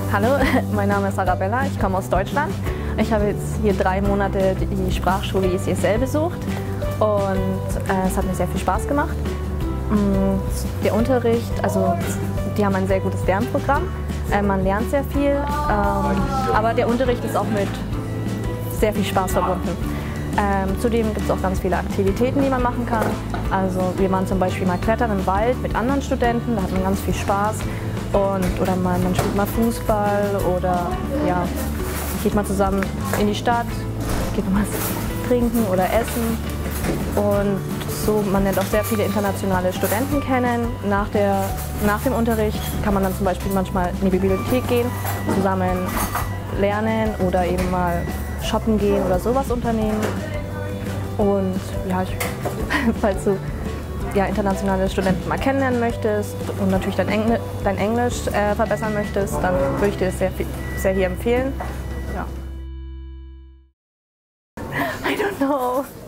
Hallo, mein Name ist Arabella, ich komme aus Deutschland. Ich habe jetzt hier 3 Monate die Sprachschule ECSL besucht und es hat mir sehr viel Spaß gemacht. Der Unterricht, also die haben ein sehr gutes Lernprogramm, man lernt sehr viel, aber der Unterricht ist auch mit sehr viel Spaß verbunden. Zudem gibt es auch ganz viele Aktivitäten, die man machen kann. Also wir waren zum Beispiel mal klettern im Wald mit anderen Studenten, da hat man ganz viel Spaß. Oder man spielt mal Fußball oder ja, geht mal zusammen in die Stadt, geht mal trinken oder essen. Und so, man lernt auch sehr viele internationale Studenten kennen. Nach dem Unterricht kann man dann zum Beispiel manchmal in die Bibliothek gehen, zusammen lernen oder eben mal shoppen gehen oder sowas unternehmen. Und ja, falls du internationale Studenten mal kennenlernen möchtest und natürlich dein Englisch verbessern möchtest, dann würde ich dir das sehr hier empfehlen. Ja. I don't know.